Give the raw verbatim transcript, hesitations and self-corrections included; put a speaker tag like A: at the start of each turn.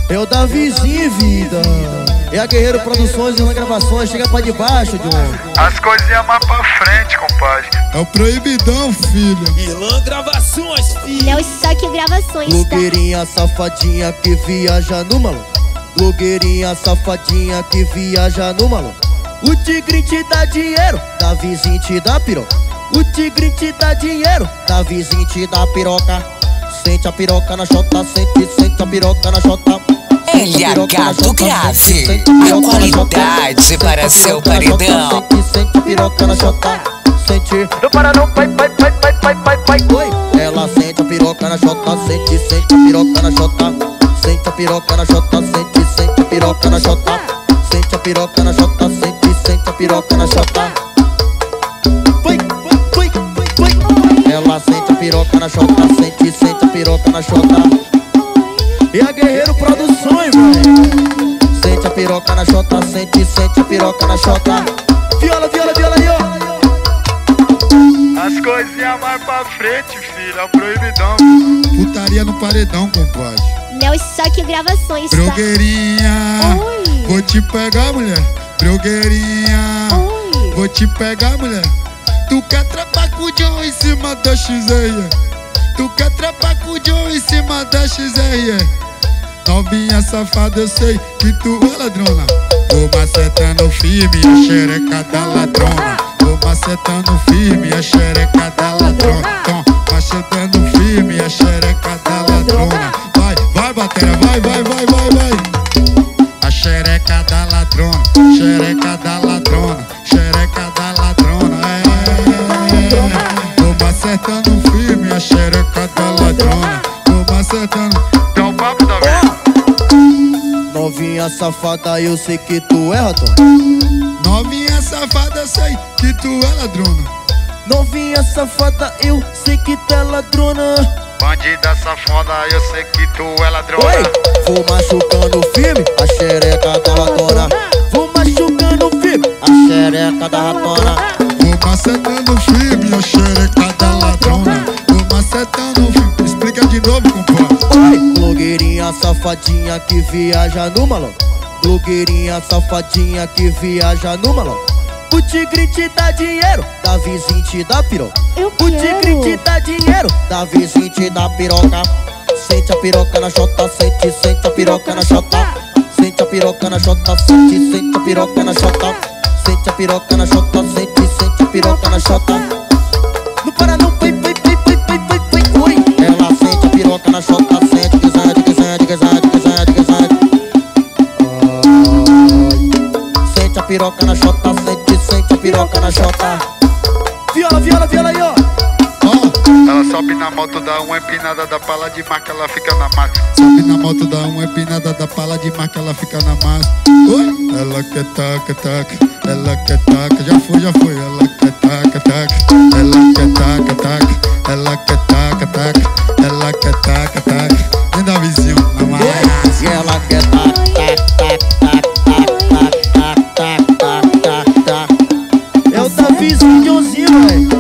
A: É o Davizinho, vida. É a Guerreiro Produções e Irlan Gravações. Chega pra debaixo, John.
B: As coisinhas mais pra frente, compadre.
C: É o Proibidão, filho.
D: Irlan Gravações, filho.
E: Não, só que gravações, tá?
A: Blogueirinha safadinha que viaja no maluco. Blogueirinha safadinha que viaja no maluco. O tigre te dá dinheiro, Davizinho te dá piroca. O tigre te dá dinheiro, Davizinho te dá piroca. Sente a piroca na chota, sente, sente a piroca na chota.
F: L H do Grave, a qualidade para seu paredão.
A: Sente, sente a piroca na chota, sente. Não para não, vai, vai, vai, vai, vai, vai, vai. Oi. Ela sente a piroca na chota, sente, sente a piroca na chota. Sente a piroca na chota, sente, sente a piroca na chota. Sente a piroca na chota, sente, sente a piroca na chota. Foi, foi, foi, foi. Ela sente a piroca na chota, sente, sente a piroca na chota. E a Guerreiro Produções, velho. Sente a piroca na chota, sente, sente a piroca na chota. Viola, viola, viola, viola.
B: As coisinhas mais pra frente, filho. É o Proibidão.
C: Putaria no paredão, compadre.
E: Não, só que gravações, tá?
C: Blogueirinha,
E: Oi.
C: vou te pegar, mulher. Blogueirinha,
E: Oi.
C: vou te pegar, mulher. Tu quer trepar com o John em cima da X R? Tu quer trepar com o John em cima da X R? Novinha safada, eu sei que tu é ladrona. Vou macetando firme a xereca da ladrona. Vou macetando firme a xereca da ladrona. Então, macetando firme a xereca da ladrona. Vai, vai, bateria, vai, vai, vai, vai, vai. A xereca da ladrona, xereca da ladrona, xereca da ladrona, é. Vou macetando firme a xereca da ladrona. Vou macetando.
B: É o papo da vez.
A: Novinha safada, eu sei que tu é ratão.
C: Novinha safada, eu sei que tu é ladrona.
A: Novinha safada, eu sei que tu é ladrona.
B: Bandida safada, eu sei que tu é ladrona.
A: Oi! Vou machucando firme a xereca da ratona. Vou machucando firme a xereca da ratona.
C: Vou macetando firme a xereca da ladrona. Vou macetando firme. Explica de novo, compadre.
A: Oi! Blogueirinha safadinha que viaja no maluco. Blogueirinha safadinha que viaja no maluco. O tigre te dá dinheiro, Davizinho te dá piroca.
E: Eu
A: O tigre te dá dinheiro, Davizinho te dá piroca. Sente a piroca na chota, sente, sente a piroca na chota. Sente a piroca na chota, sente, sente a piroca na chota. Sente a piroca na chota, sente, sente a piroca na chota. Não para não, vai, vai, vai, vai, vai, vai, vai, oi. Ela sente a piroca na chota, sente, que sente, que sente, que sente, que sente, que sente. Sente a piroca na chota, sente, sente a piroca na chota. Viola, viola, viola aí, ó.
B: Ela sobe na moto, dá uma empinada da pala de marca, ela fica na mata.
C: Sobe na moto, dá uma empinada da pala de marca, ela fica na massa. Oi! Ela quer taca, taca, ela quer taca, já foi, já foi. Ela quer taca, taca, ela quer taca, taca, ela quer taca, taca, ela quer taca, taca. Vem dar vizinho na massa.
A: E ela quer tac, tac, tac, tac, tac, tac, tac, tac, tac, tac. É o Davizinho, Joãozinho, velho.